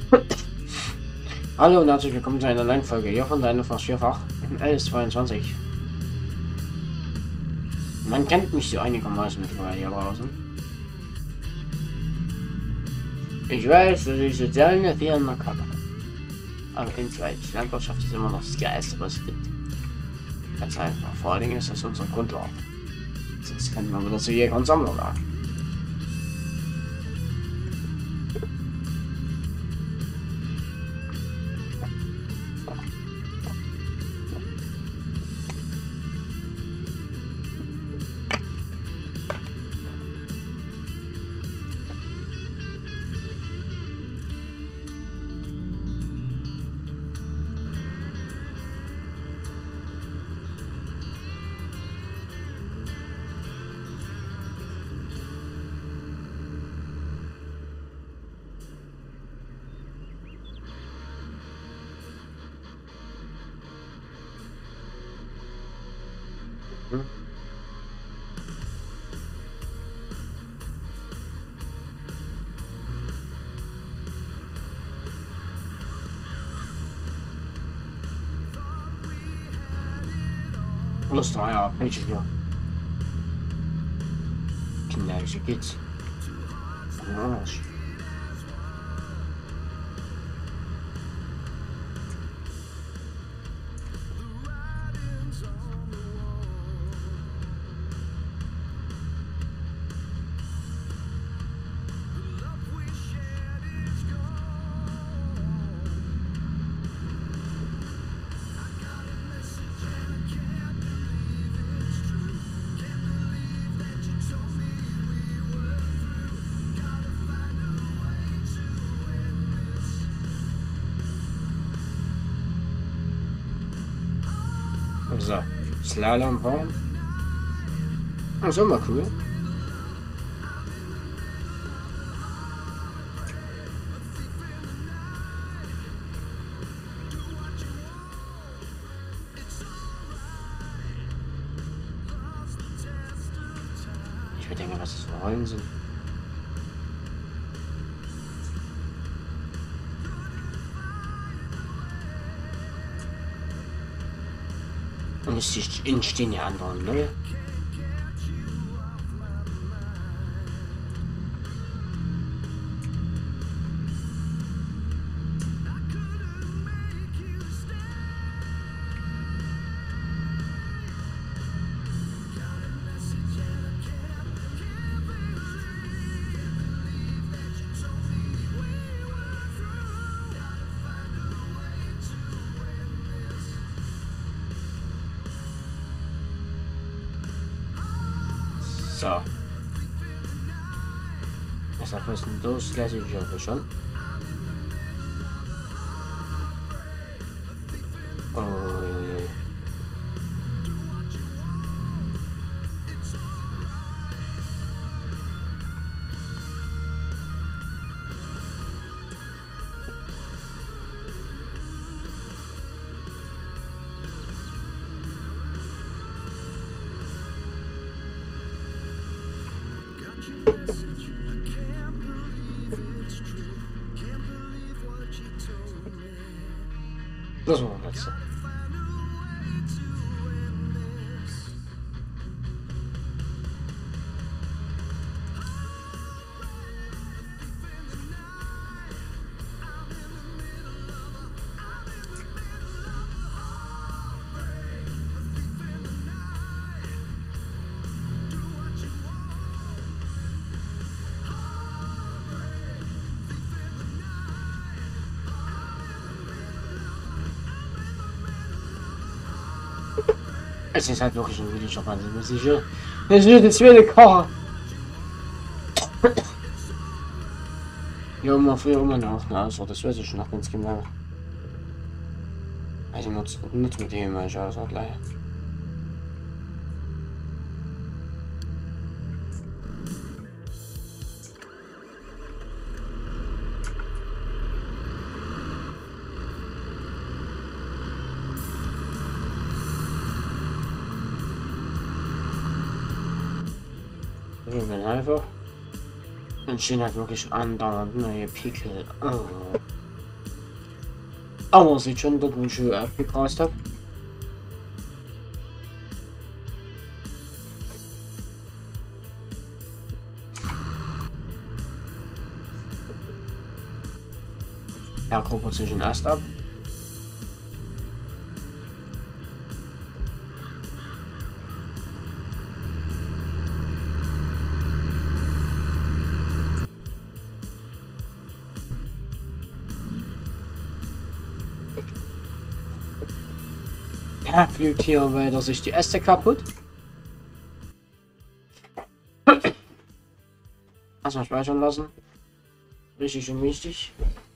Hallo und herzlich willkommen zu einer neuen Folge hier von deinem fast vierfach im LS22. Man kennt mich so einigermaßen mittlerweile hier draußen. Ich weiß, dass ich soziale Firmen habe. Aber jedenfalls, Landwirtschaft ist immer noch das Geilste, was es gibt. Ganz einfach. Vor allen Dingen ist das unsere Grundlage. Sonst könnte man wieder zu Jäger und Sammler werden. Plus 3 Jahre Page hier. Kinderliche Kids. Arsch. So, Slalom bauen. Das ist immer cool. Ich bedenke, was das für Rollen sind. Und es entstehen ja andere neue. So. Deshalb müssen das gleiche Job schon. Oh. Das war das letzte. Es ist halt wirklich ein Videojob, also muss ich ja. Das wird jetzt wieder kochen. Ja, immer früher immer noch, also das weiß ich noch ganz genau. Also nicht mit dem, ich also gleich. Dann einfach entstehen halt wirklich andauernd neue Pickel. Oh. Aber man sieht schon dort, wo ich schon abgegrast habe. Ja, gucken wir uns den erst ab. Ja, fliegt hier weiter sich die Äste kaputt. Erstmal speichern lassen. Richtig und wichtig.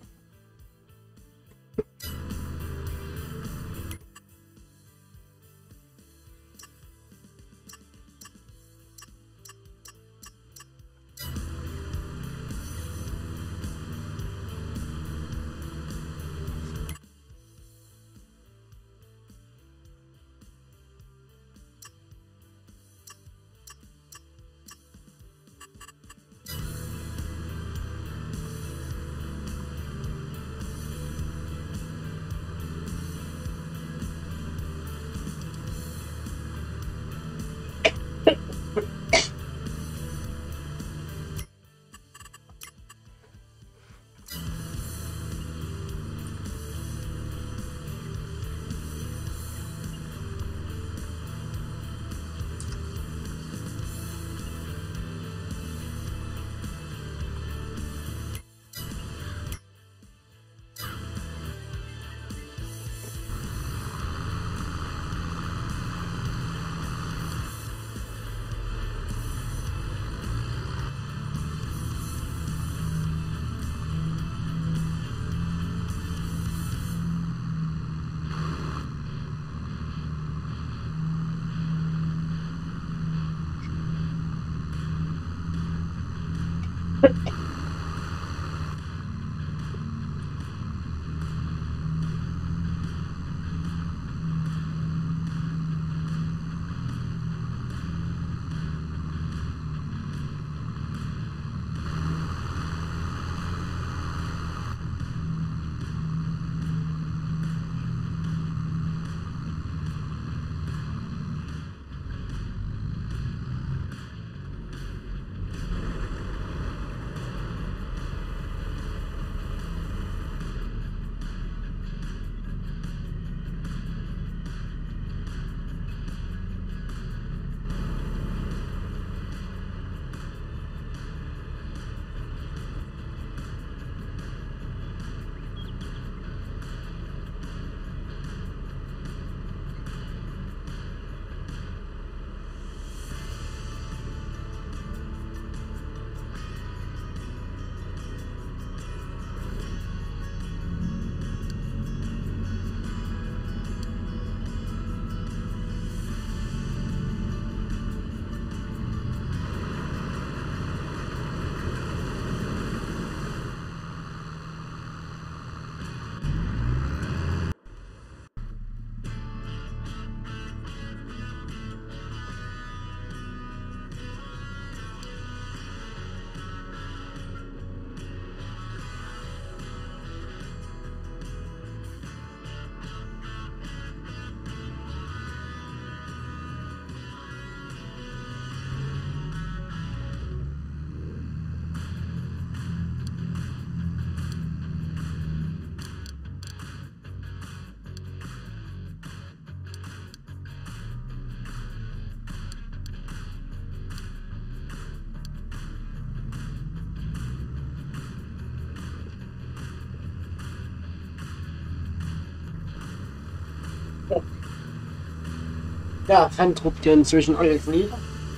Ja, Fan truppt hier inzwischen alles nieder.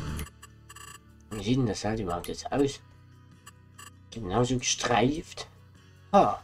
Wie sieht denn das halt überhaupt jetzt aus? Genauso gestreift. Ah.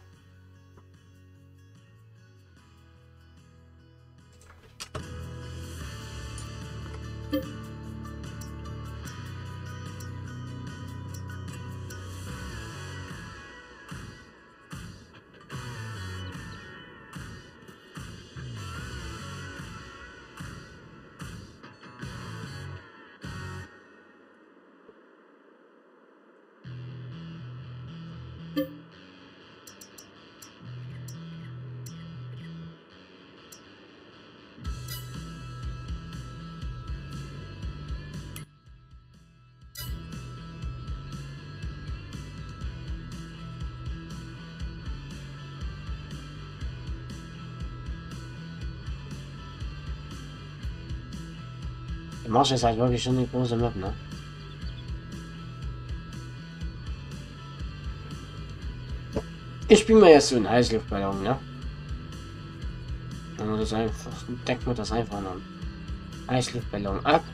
Die Marsch ist halt wirklich schon eine große Map, ne? Ich spiele mir jetzt so einen Heißluftballon, ne? Dann das einfach, deckt man das einfach an. Heißluftballon ab.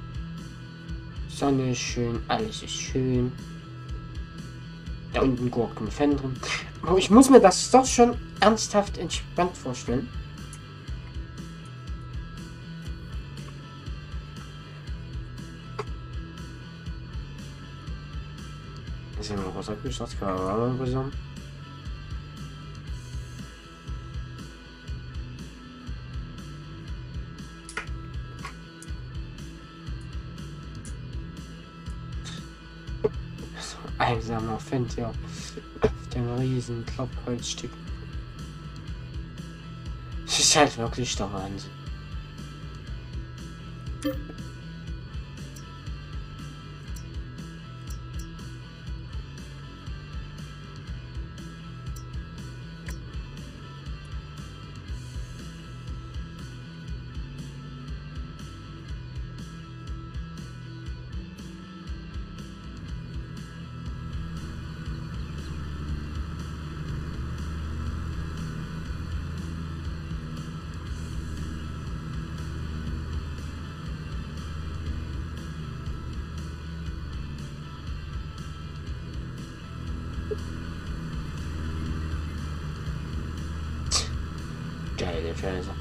Sonne ist schön, alles ist schön. Da unten guckt ein Fan drin. Aber ich muss mir das doch schon ernsthaft entspannt vorstellen. Ist ja noch was abgeschlossen, kann einsamer Fendt ja auf dem riesen Klopfholzstück. Das ist halt wirklich der Wahnsinn. Geile Scheiße.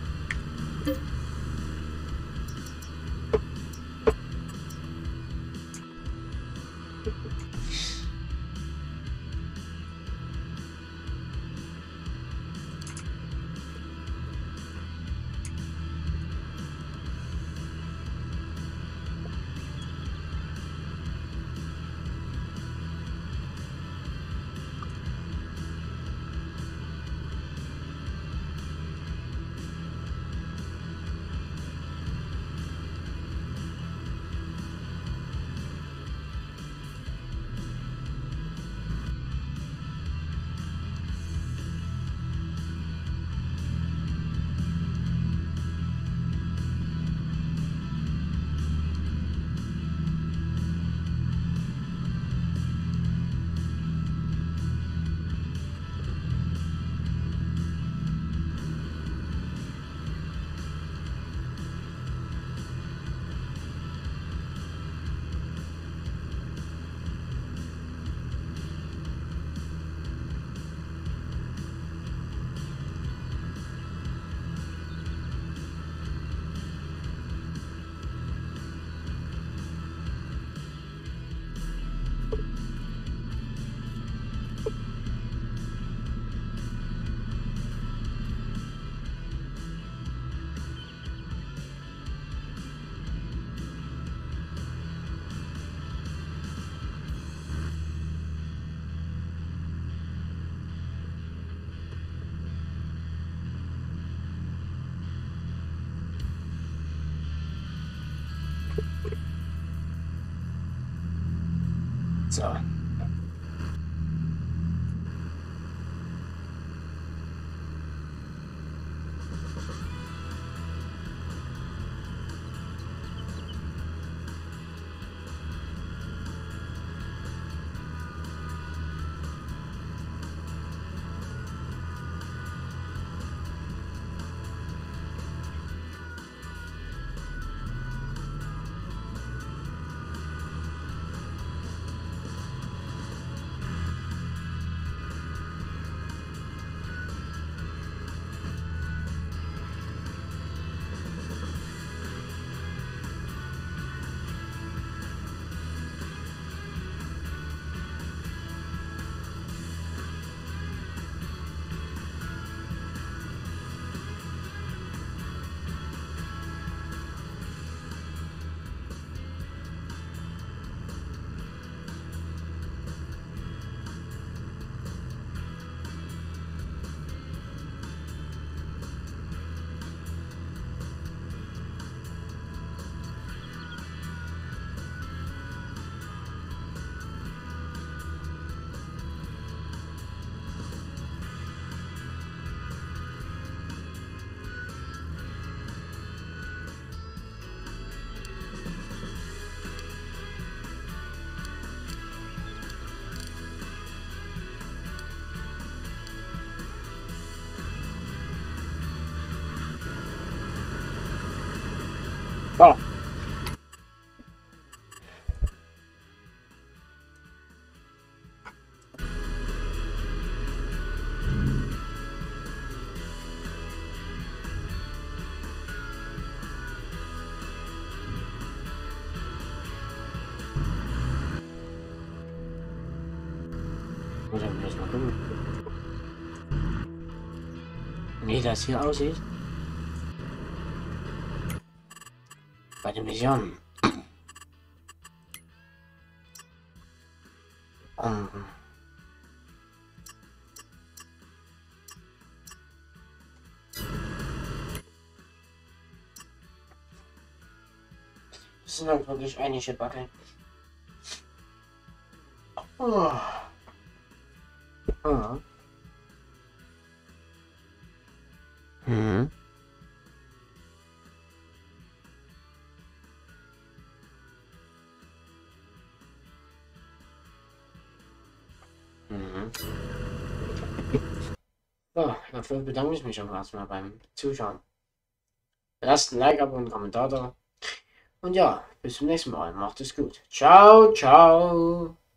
So. wir müssen mal gucken. Wie das hier aussieht. Bei den Missionen. Das sind halt wirklich einige Backe. Oh. Oh. Mhm. Mhm. So, dafür bedanke ich mich auch erstmal beim Zuschauen. Lasst ein Like, Abo und einen Kommentar da. Und ja, bis zum nächsten Mal. Macht es gut. Ciao, ciao.